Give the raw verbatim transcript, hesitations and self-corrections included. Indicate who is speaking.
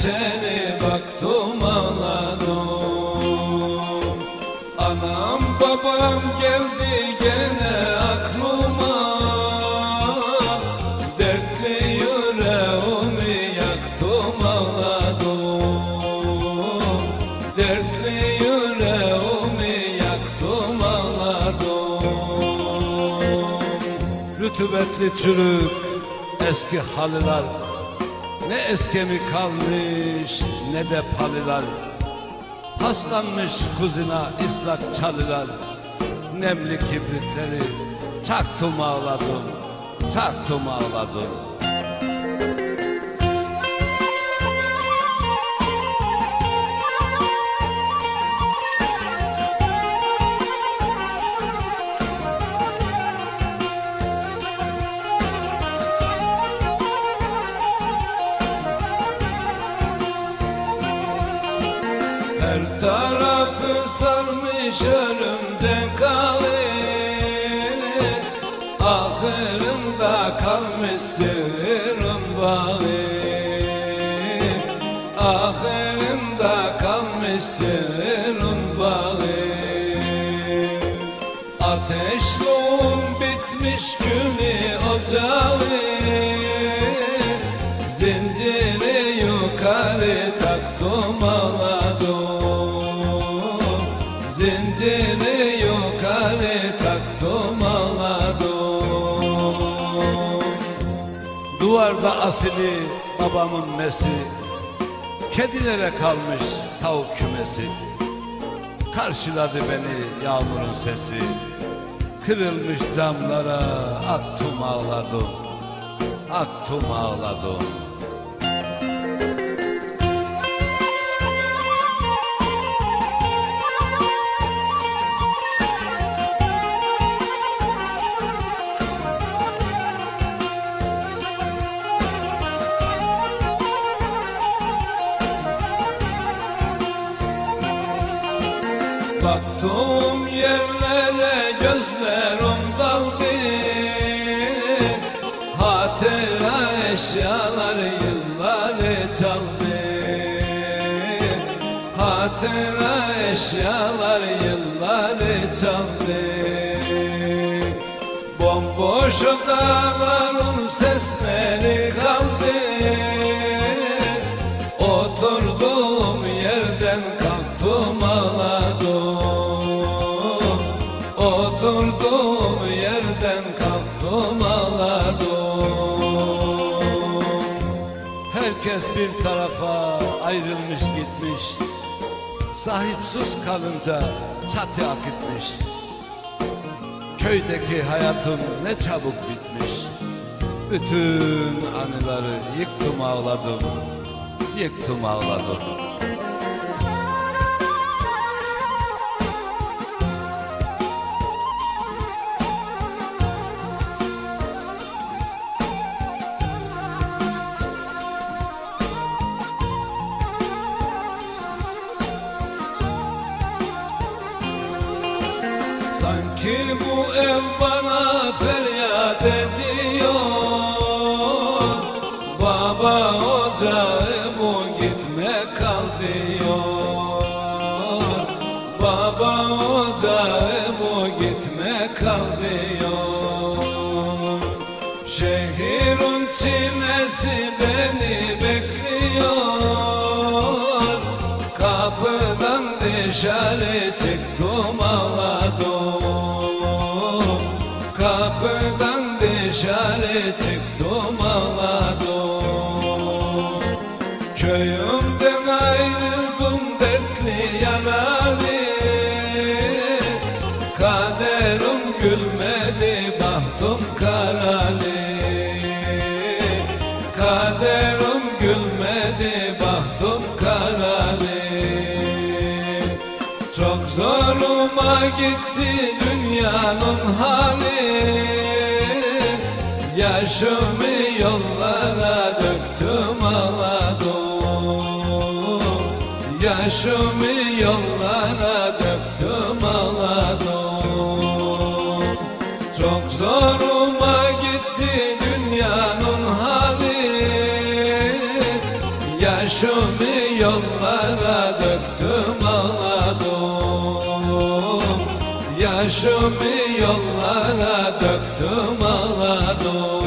Speaker 1: geçeni baktım ağladım. Anam babam geldi gene aklıma, dertli yüreğimi yaktım ağladım. Dertli yüreğimi yaktım ağladım. Rütubetli çürük eski halılar, ne eskemi kalmış ne de palılar. Paslanmış kuzina ıslak çalılar, nemli kibritleri çaktım ağladım, çaktım ağladım. Her tarafı sarmış örümcek ağı, ahırında kalmış sığırın bağı. Ahırında kalmış sığırın bağı. Ateşluğun bitmiş külü ocağı, zinciri yukarı taktım ağladım. Zinciri yukarı taktım ağladım. Duvarda asili babamın mesi, kedilere kalmış tavuk kümesi. Karşıladı beni yağmurun sesi, kırılmış camlara attım ağladım, attım ağladım. Baktım yerlere gözlerim daldı, hatıra eşyalar yılları çaldı. Hatıra eşyalar yılları çaldı. Bomboş dağların sesleri kaldı. Oturduğum yerden kalktım ağladım. Oturduğum yerden kalktım ağladım. Herkes bir tarafa ayrılmış gitmiş, sahipsiz kalınca çatı akıtmış. Köydeki hayatım ne çabuk bitmiş. Bütün anıları yıktım ağladım, yıktım ağladım. Sanki bu ev bana feryat ediyor, baba ocağımı gitme kal diyor. Baba ocağımı gitme kal diyor. Şehrin çilesi beni bekliyor, kapıdan dışarı çıktım ağladım. Kapıdan dışarı çıktım ağladım. Köyümden ayrıldım dertli yaralı, kaderim gülmedi bahtım karalı. Kaderim gülmedi bahtım karalı. Çok zoruma gitti dünyanın hali, yaşımı yollara döktüm ağladım. Yaşımı yollara döktüm ağladım. Çok zoruma gitti dünyanın hali, Yaşımı yollara döktüm ağladım. Yaşımı yollara döktüm ağladım.